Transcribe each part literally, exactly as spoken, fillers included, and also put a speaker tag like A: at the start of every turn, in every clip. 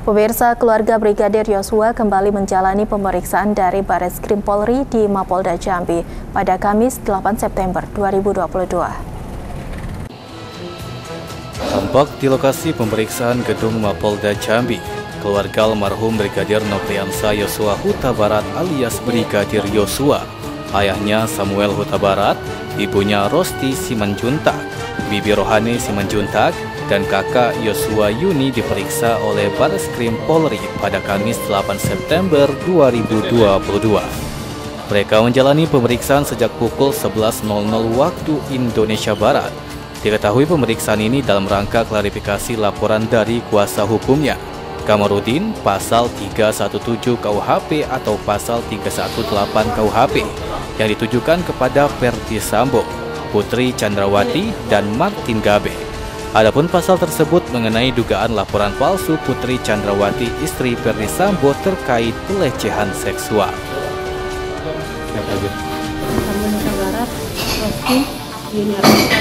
A: Pemirsa, keluarga Brigadir Yosua kembali menjalani pemeriksaan dari Barreskrim Polri di Mapolda Jambi pada Kamis delapan September dua ribu dua puluh dua.
B: Tampak di lokasi pemeriksaan gedung Mapolda Jambi, keluarga almarhum Brigadir Nofriansah Yosua Huta Barat alias Brigadir Yosua, ayahnya Samuel Huta Barat, ibunya Rosti Simanjuntak, bibi Rohani Simanjuntak, dan kakak Yosua Yuni diperiksa oleh Barreskrim Polri pada Kamis delapan September dua ribu dua puluh dua. Mereka menjalani pemeriksaan sejak pukul sebelas waktu Indonesia Barat. Diketahui pemeriksaan ini dalam rangka klarifikasi laporan dari kuasa hukumnya, Kamarudin, pasal tiga satu tujuh K U H P atau pasal tiga satu delapan K U H P yang ditujukan kepada Ferdi Sambo, Putri Chandrawati, dan Martin Gabe. Adapun pasal tersebut mengenai dugaan laporan palsu Putri Chandrawati, istri Ferdi Sambo terkait pelecehan seksual.
C: Siapa aja?
D: Samuel Huta Barat, Rosti, Yuni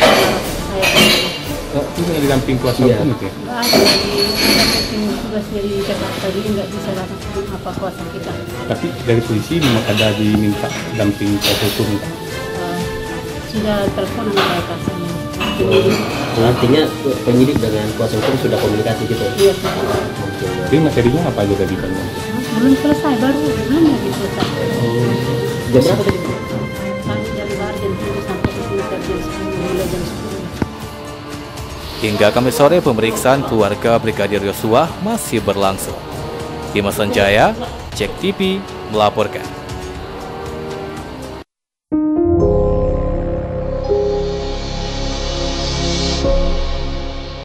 C: Oh, itu yang didamping kuasa hukum itu ya?
D: Nggak ada, ada tim tugas dari Jakarta, jadi nggak bisa langsung apa kuasa kita.
C: Tapi dari polisi memang ada diminta damping kuasa hukum.
D: Uh, sudah telepon sama mereka sama penyidik.
E: Oh, artinya penyidik dengan kuasa hukum sudah komunikasi gitu?
D: Iya, sudah.
C: Jadi materinya apa aja tadi Pak?
D: Belum selesai, baru gimana gitu selesai.
E: Oh, jam berapa tadi?
D: Kami jam baru jam tujuh sampai sekitar jam sepuluh, mulai jam sepuluh.
B: Hingga Kamis sore pemeriksaan keluarga Brigadir Yosua masih berlangsung. Dimas Sanjaya, Cek T V melaporkan.